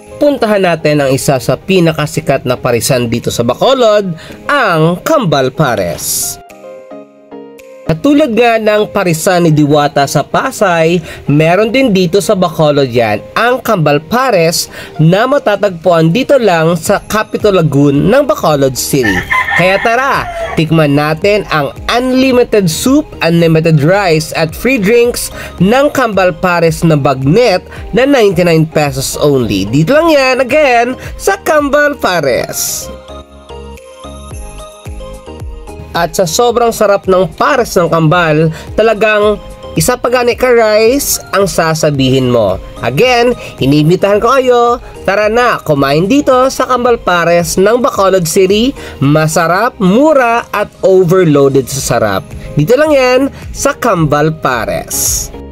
puntahan natin ang isa sa pinakasikat na parisan dito sa Bacolod, ang Kambal Pares. Katulad nga ng parisan ni Diwata sa Pasay, meron din dito sa Bacolod yan ang Kambal Pares na matatagpuan dito lang sa Capitol Lagoon ng Bacolod City. Kaya tara, tikman natin ang unlimited soup, unlimited rice at free drinks ng Kambal Pares na bagnet na 99 pesos only. Dito lang yan again sa Kambal Pares. At sa sobrang sarap ng pares ng kambal, talagang isa pa gani ka rice ang sasabihin mo. Again, inibitahan ko kayo, tara na, kumain dito sa Kambal Pares ng Bacolod City. Masarap, mura at overloaded sa sarap. Dito lang yan sa Kambal Pares.